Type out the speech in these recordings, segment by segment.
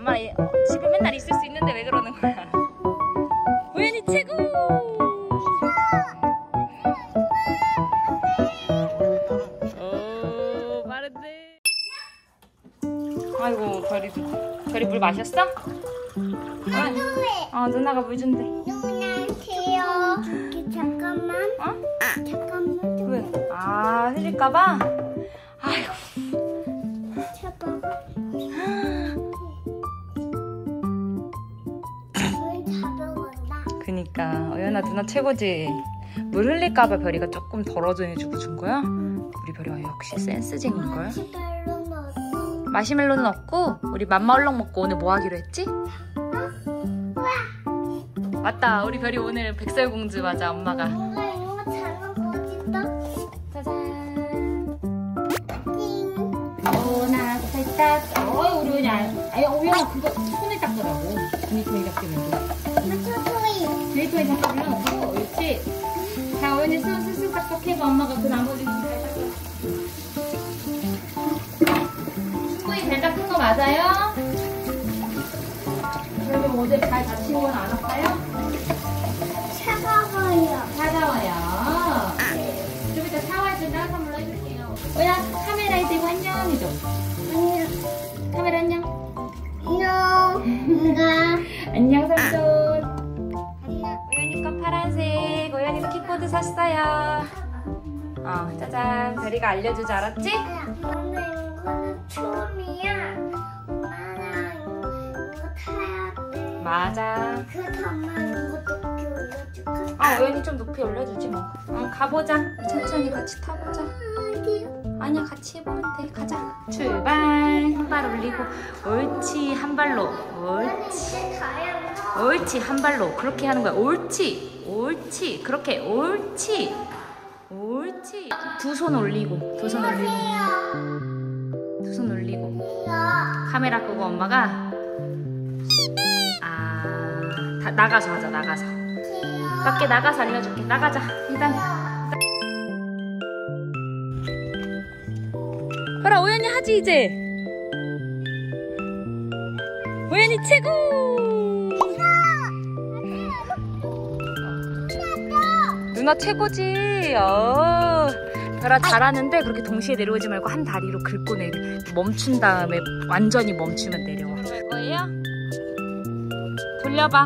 엄마 집에 맨날 있을 수 있는데 왜 그러는 거야? 우연히 최고! 오, 빠른데. 아이고, 별이 물 마셨어? 누나가 물 준대. 누나한테요. 잠깐만. 어? 잠깐만. 왜? 흘릴까봐? 아이고. 제발. 그니까 어연아 누나 최고지. 물 흘릴까봐 별이가 조금 덜어줘주고 준 거야? 우리 별이가 역시 센스쟁인걸. 마시멜로는 없고 우리 맘마 얼렁 먹고 오늘 뭐 하기로 했지? 맞다, 우리 별이 오늘 백설공주 맞아. 엄마가 이거 작은 거지다. 짜잔. 오나 살짝. 우리 오연아 그거 손을 닦으라고. 종이통이 닦이면 종이통이 닦으면 옳지. 자, 오연이 손 슬슬 닦아해봐. 엄마가 그 나머지 좀 잘 닦아. 충분히 잘 닦은 거 맞아요? 그럼 어제 발 다친 건 안 아파요? 차가워요. 좀 이따 샤워할 때 따뜻한 물로 해줄게요. 오야, 카메라에 대고 안녕 해줘. 안녕. 카메라 안녕. 안녕. 안녕 삼촌. 오연이 건 파란색. 오연이도 킥보드 샀어요. 짜잔. 별이가 알려주지 알았지? 오늘 이거는 처음이야. 엄마랑 이거 타야 돼. 맞아. 그래서 엄마 이거 높이 올려줄까? 오연이 좀 높이 올려주지 뭐. 가보자. 천천히 같이 타보자. 아니야, 같이 해보면 돼. 가자. 출발. 한 발 올리고. 옳지. 한 발로. 옳지. 한 발로. 그렇게 하는 거야. 옳지. 그렇게. 옳지. 두 손 올리고. 두 손 올리고. 카메라 끄고 엄마가 나가서 하자. 나가서. 밖에 나가서 알려줄게. 나가자. 일단. 봐라, 오연이 하지 이제. 오연이 최고. 누나 최고지. 별아 잘하는데 그렇게 동시에 내려오지 말고 한 다리로 긁고 멈춘 다음에 완전히 멈추면 내려와. 할 거예요? 돌려봐.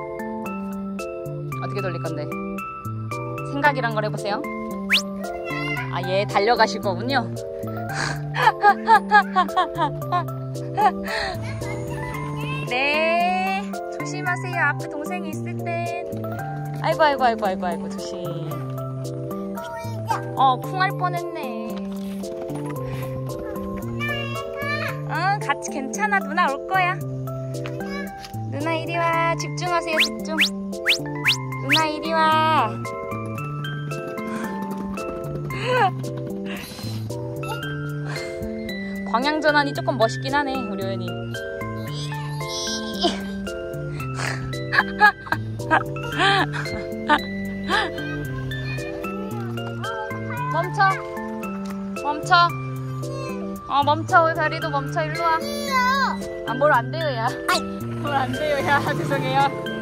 어떻게 돌릴 건데? 생각이란 걸 해보세요. 얘 달려가실 거군요. 네, 조심하세요. 앞에 동생이 있을 땐. 아이고 조심. 쿵할 뻔했네. 같이 괜찮아. 누나 올 거야. 누나 이리 와. 집중하세요. 집중. 누나 이리 와. 광양 전환이 조금 멋있긴 하네, 우리 오연이. 멈춰. 우리 별이도 멈춰. 일로 와. 뭘 안 돼요, 야. 뭘 안 돼요, 야. 죄송해요.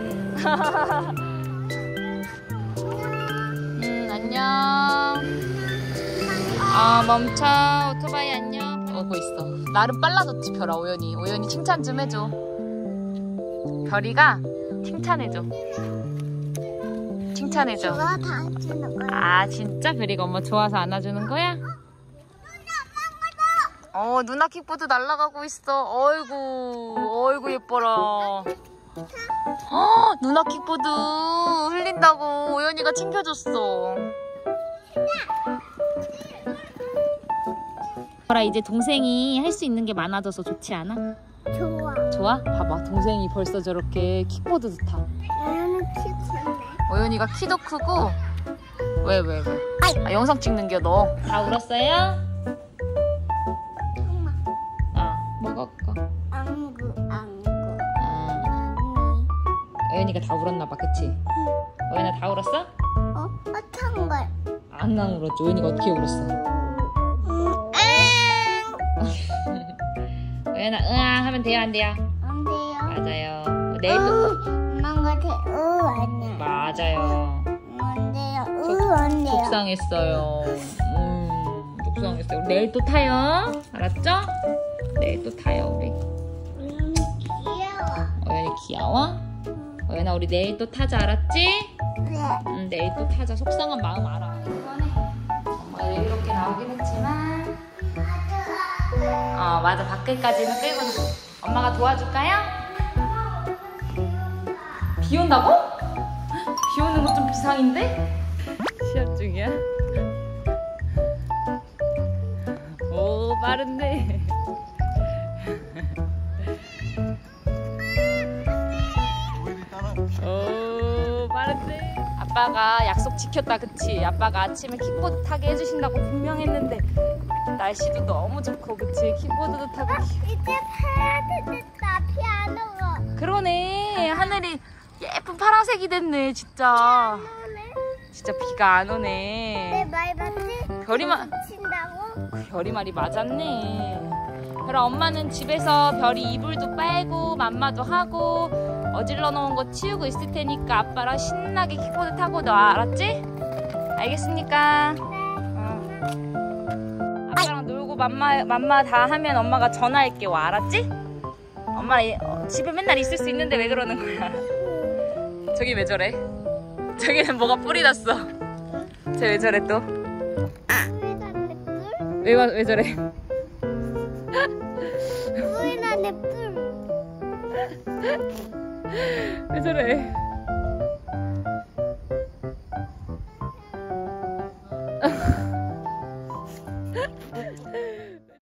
안녕. 멈춰. 오토바이 안녕. 오고 있어. 나름 빨라졌지, 별아. 오연이 칭찬 좀 해줘. 별이가 칭찬해줘. 진짜? 별이가 엄마 좋아서 안아주는 거야? 누나 킥보드 날아가고 있어. 어이구 예뻐라. 누나 킥보드 흘린다고 오연이가 챙겨줬어. 별아, 이제 동생이 할 수 있는 게 많아져서 좋지 않아? 좋아? 봐봐, 동생이 벌써 저렇게 킥보드도 타. 오연이가 키도 크고. 왜? 영상 찍는겨 너. 다 울었어요? 먹었고. 오연이가 다 울었나봐, 그치? 오연아 다 울었어? 안 울었지. 오연이가 어떻게 울었어? 오연아 응아 하면 돼요, 안 돼요? 뭔데요? 맞아요. 내일도 엄마가 아니야. 맞아요. 뭔데요? 뭔데요? 속상했어요. 속상했어요. 내일 또 타요. 알았죠? 내일 또 타요 우리. 귀여워. 어연이 귀여워? 어연아 우리 내일 또 타자 알았지? 네. 내일 또 타자. 속상한 마음 알아. 이번에 엄마가 내일 이렇게 나오긴 했지만 맞아. 밖에까지는 끌고 엄마가 도와줄까요? 비 온다고? 비 오는 거 좀 비상인데? 시합 중이야? 오 빠른데. 오 빠른데. 아빠가 약속 지켰다 그치? 아빠가 아침에 킥보드 타게 해주신다고 분명했는데 날씨도 너무 좋고 그치? 킥보드도 타고 이제 타야 되겠다. 피아노가. 그러네. 하늘이 예쁜 파란색이 됐네 진짜. 진짜 비가 안 내 오네. 말 맞지? 친다고? 별이 말이 맞았네. 그럼 엄마는 집에서 별이 이불도 빨고 맘마도 하고 어질러 놓은 거 치우고 있을 테니까 아빠랑 신나게 킥보드 타고 너 알았지? 알겠습니까? 아빠랑 놀고 맘마 다 하면 엄마가 전화할게 와 알았지? 엄마 집에 맨날 있을 수 있는데 왜 그러는 거야? 저기 왜 저래? 저기는 뭐가 뿌리 났어. 쟤 왜 저래 또? 왜 저래? 보이나 내 뿔. 왜 저래?